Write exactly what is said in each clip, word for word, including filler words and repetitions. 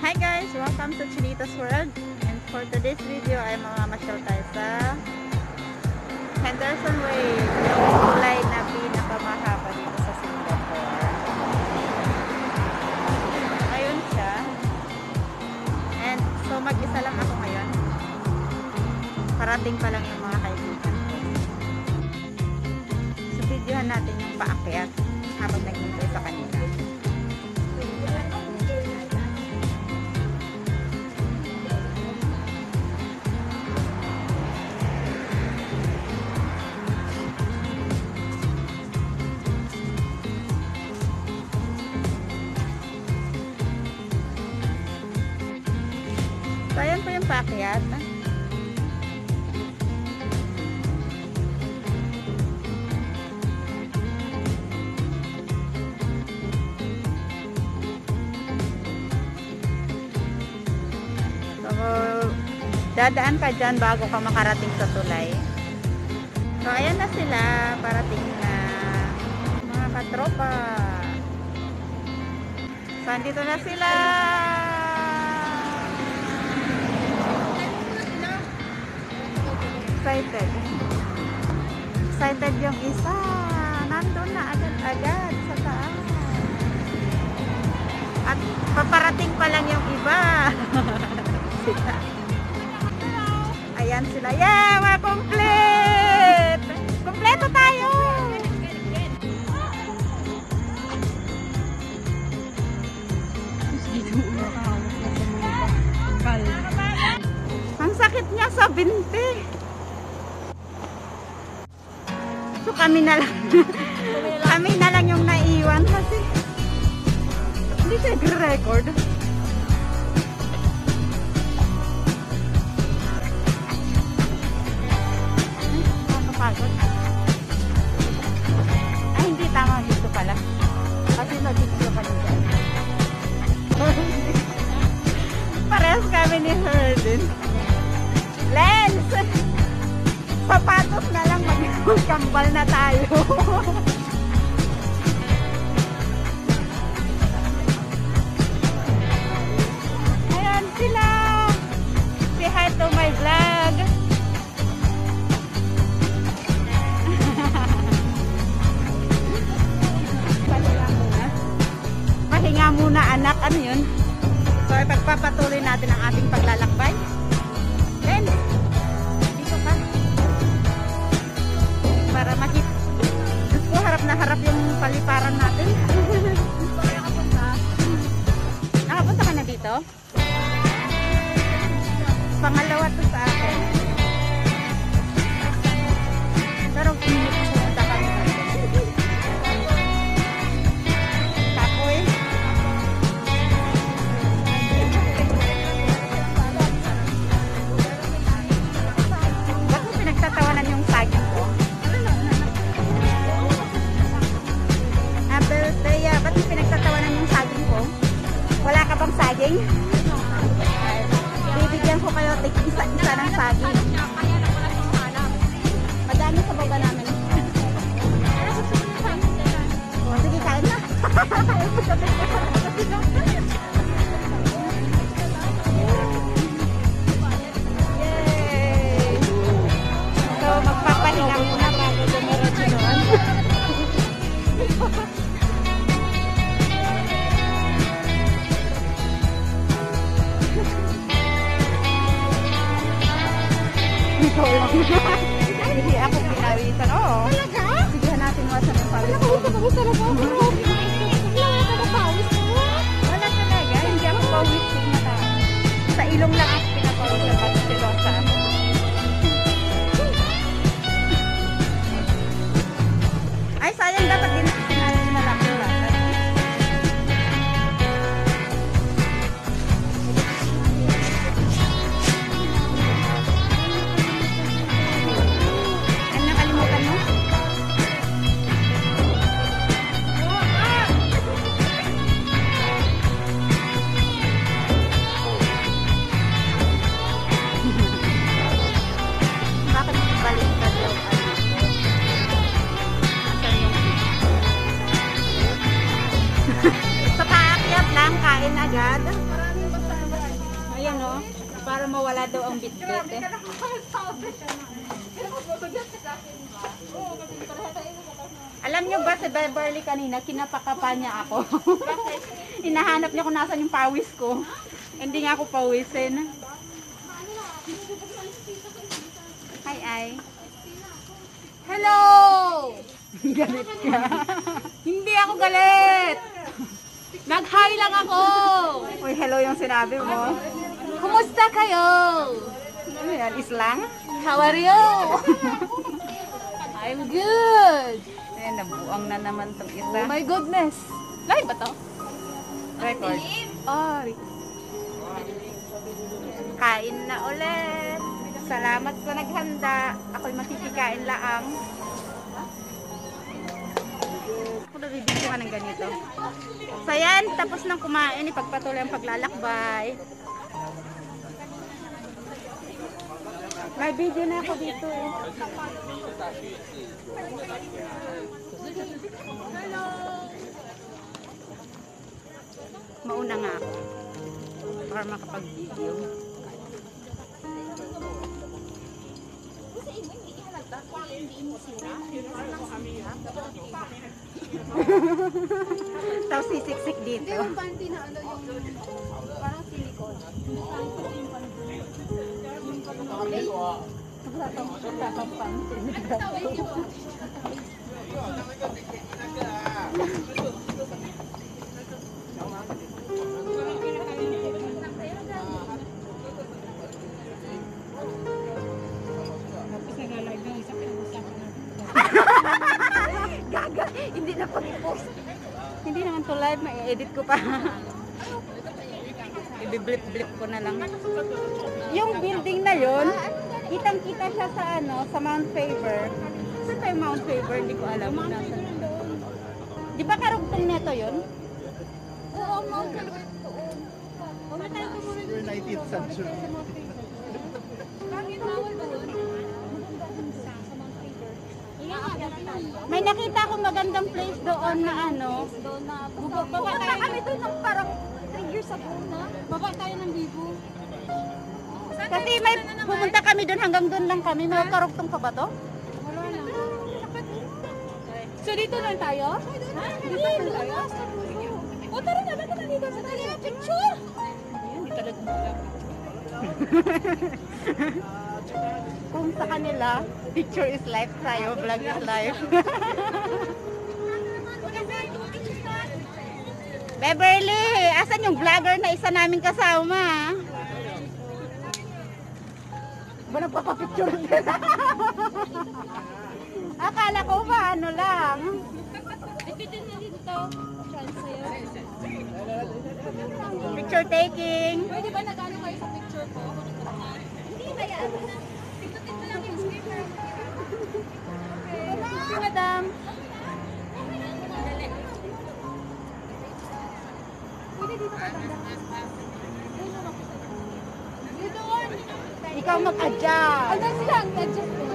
Hi guys! Welcome to Chinita's World. And for today's video ay mamamasyal tayo sa Henderson Way, yung tulay na pinakamahaba dito sa Singapore. Ayun siya. And so mag-isa lang ako ngayon. Parating pa lang yung mga kaibigan ko. So videohan natin yung paakyat habang naghintay sa kanila. So, ayan po yung paakyat. So, dadaan ka dyan bago ka makarating sa tulay. So, ayan na sila. Parating na mga katropa. So, andito na sila. Excited. Excited yung isa. Nandun na agad-agad sa taas. At paparating pa lang yung iba. Sila. Ayan sila. Yeah! We're complete! Kompleto tayo! Ang sakit niya sa binti. So kami na lang. Kami na lang yung naiwan kasi hindi siya nag-record. Nakakapagod. Ay, hindi tama dito pala. Kasi nag-video pa nila. Parehas kami ni Herden. Lens! Sapatos na lang, mag-kambal na tayo. Ayan sila. Say hi to my vlog. Pahinga muna. Pahinga muna anak. Ano yun? So, ipagpapatuloy natin ang ating paglalakbay. Then, dito ka. Para makita. Diyos ko, harap na harap yung paliparan natin. Nakapunta ka na dito? Pangalawa to sa akin. Pero pumunta kami natin. Kapoy. Bakit pinagtatawanan yung saging ko? Abeltea, ba't yung pinagtatawanan yung saging ko? Wala ka bang saging? Bibigyan ko kayo isa-isa ng saging. Madami sa baba namin. O, sige, kain na. Yay! So, magpapahinga muna bago dumiretso doon. Hindi ako pinawisan. Oo. Talaga? Sige natin wasan ng pawis. Wala ka pawis talaga. Wala ka na pawis mo. Wala talaga. Hindi ako pawis na tao. Sa ilong lang ako pinapawisan kasi silosa ako. Ay, sayang dapat din natin malaki lahat. Ano nakalimutan mo? agad. Maraming basta ano, para mawala daw ang bitbit eh. Alam nyo ba si Beverly kanina, kinapakapa niya ako. Hinahanap niya kung nasan yung pawis ko. Hindi nga ako pawisin. Hi, ay. Hello! Galit ka. Hindi ako galit! Nag-hi lang ako! Uy, hello yung sinabi mo. Kumusta kayo? Ano yan, islang? How are you? I'm good! Ayan, nabuang na naman tong isa. Oh my goodness! Live ba to? Record. Ah, Kain na ulit. Salamat sa naghanda. Ako'y makikikain laang. Ako nabibigyan ka ng ganito. So yan, tapos nang kumain, ipagpatuloy ang paglalakbay. May video na ako dito eh. Mauna nga ako para makapag-video. Tapos sisiksik dito. yung panty na ano yung parang silicone. Gaga, hindi na pag-post. Hindi naman to live, ma-edit ko pa. I-blip-blip ko na lang. Yung building na yon, kitang-kita siya sa ano, sa Mount Faber. Saan tayo Mount Faber? Hindi ko alam. Nasaan. Di ba karugtong neto yon? Oo, Mount Faber doon. Huwag tayo kumunod We're nineteenth century. Bakit bawal ba doon? May nakita akong magandang place doon na ano. Doon na. Baba tayo kami doon ng parang three years ago na. Baba tayo ng Bibo. Kasi may pumunta kami doon, hanggang doon lang kami. May karugtong pa ba to? Wala na. So dito lang tayo? Ha? Dito lang tayo? O tara na, ba't na dito? Sa tayo na picture! Hindi talaga mo Kung sa kanila, picture is life tayo, vlog is life. Beverly, asan yung vlogger na isa naming kasama? Ba nagpapapicture din? Akala ko ba ano lang? Ipitin na dito. Chance sa'yo. Picture taking. Pwede ba nag-ano kayo sa picture ko? Hindi, bayaan mo na. Tignan mo lang yung speaker. Si madam. Pwede dito ka banda. Dito on. Ikaw mag-adjust. Adjust lang. Adjust ko.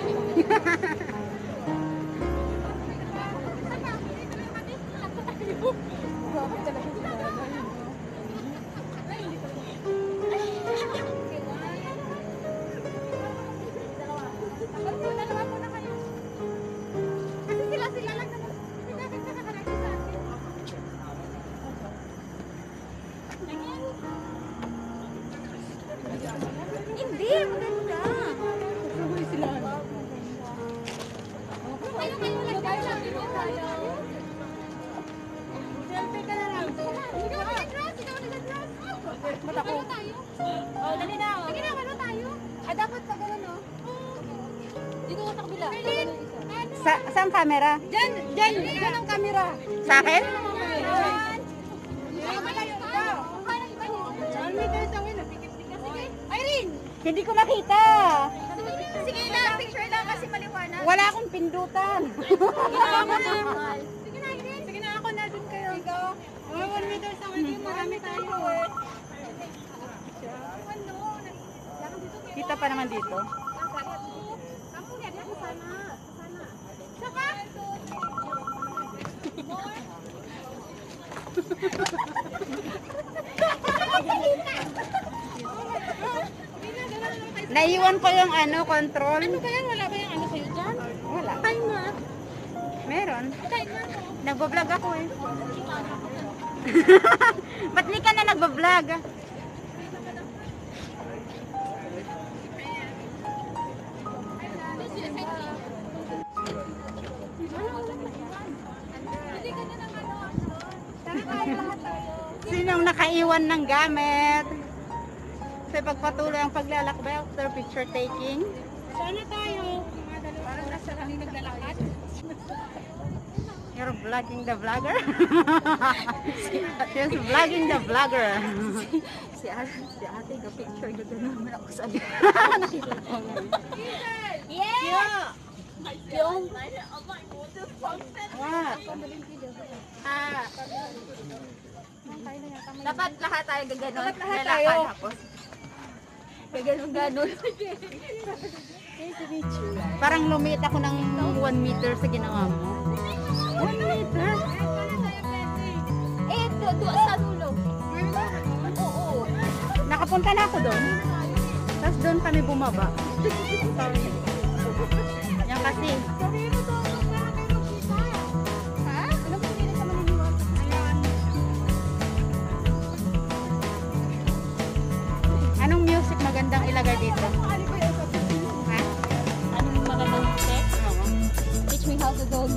Hindi, maganda. Sila. Kayo kayo lang tayo. Selfie ka na lang. Ikaw nag-dress, ikaw nag-dress. Mata ko. Oh, dali na. Sige na, ano tayo? Ah, dapat sa gano'n, no? Dito ko sa kabila. Sa, saan camera? Diyan, diyan, diyan ang camera. Sa akin? Irene! Hindi ko makita. Sige na, picture lang kasi maliwanag. Wala akong pindutan. Ginawa mo na. Sige na, Irene. Sige na, ako na dun kayo. Ikaw. Oh, one meter sa akin. Marami tayo eh. Ano? Kita pa naman dito. Kamu yan, yan sana. Sana. Saka? Naiwan ko yung ano, control. Ano ba yan? Wala ba yung ano sa'yo dyan? Wala. Timer. Meron. Timer mo. Nagbablog ako eh. Ba't di ka na nagbablog? Sinong nakaiwan ng gamit? Sa pagpatuloy ang paglalakbay after picture taking. Sana tayo. Mga dalawa. Parang nasa kami naglalakad. You're vlogging the vlogger? She's vlogging the vlogger. Si ate, si ate, ga-picture ko doon naman ako sa Yeah! Yung? What? Ah, dapat lahat tayo gaganon. Dapat lahat Lalakad tayo. Tapos. Gaganon-ganon. Parang lumit ako ng one meter sa ginawa mo. one meter? Eh, doon sa dulo. Oo. Nakapunta na ako doon. Tapos doon kami bumaba. Sorry. Yan kasi. Sabihin mo doon, huwag na kayo magkita. Ha? Ano kung hindi ka maniniwala? Ayan. Anong music magandang ilagay dito? Ano ba yung sabihin mo? Ha? Anong magandang text? Oo. Teach me how to dog.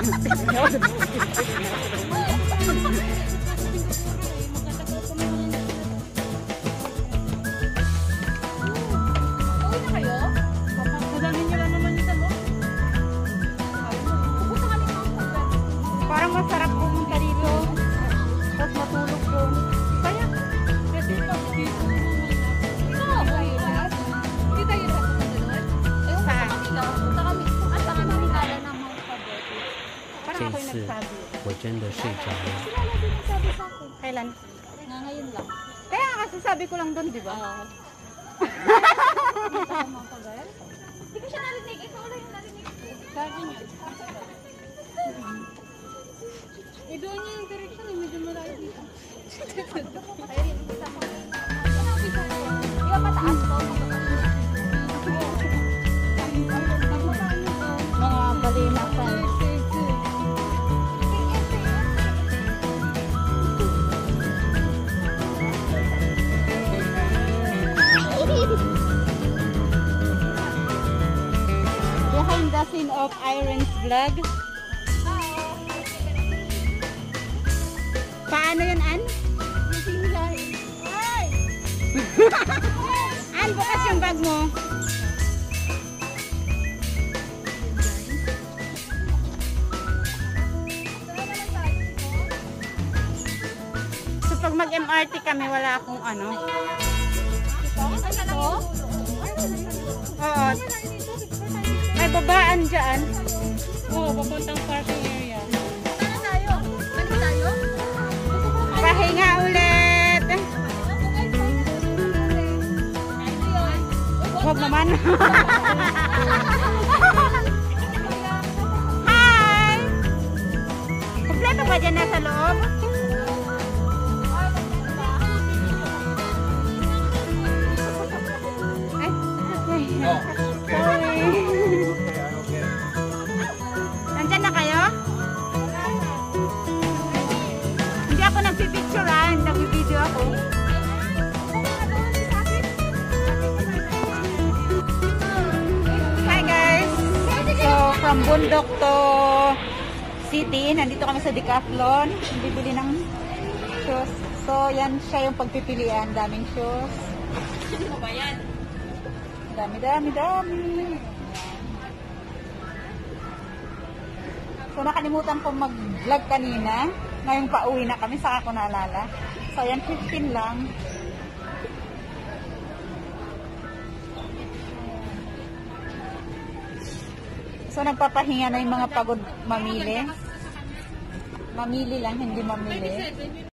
Uwi na kayo? Madami niyo lang naman yung talo. Pupunta kami ng Amsterdam. Parang masarap pumunta dito. Tapos matulog doon. Kaya, pwede pa dito. Oo, hirap. Hindi tayo hirap sa doon. Eh, punta Saan? kami lang. Punta kami. Punta kami ng Itala ng Mount Faberti. Parang ako yung nagsabi. 我真的睡着了。 Sila lang din nagsabi sa akin. Kailan? Na ngayon lang. Kaya kasi sabi ko lang doon, di ba? Oo. Mount Faberti? Hindi ko siya narinig. Ikaw lang yung narinig ko. Sabi niya. Eh, doon niya yung direction. Eh, medyo malayo dito. Ay, rin. Kita mo. Di ba mataas to? Mga balina fans. Behind the scene of Iron's vlog. Paano yun, Ann? Ann, bukas yung bag mo. So pag mag-M R T kami, wala akong ano. Oo. May babaan dyan. Oo, papuntang parking area. Pahinga ulit. Huwag naman. Hi! Kompleto ba dyan nasa loob? Ay, sorry. Nandyan na kayo? Hindi ako nagpipicturean, nagpipideo ako. Hi guys! So, from bundok to city, nandito kami sa Decathlon. Bibili ng shoes. So, yan siya yung pagpipilian. Daming shoes. Ano ba yan? Dami, dami, dami. So, nakalimutan ko mag-vlog kanina. Ngayong pauwi na kami, saka ko naalala. So, yan, fifteen lang. So, nagpapahinga na yung mga pagod mamili. Mamili lang, hindi mamili.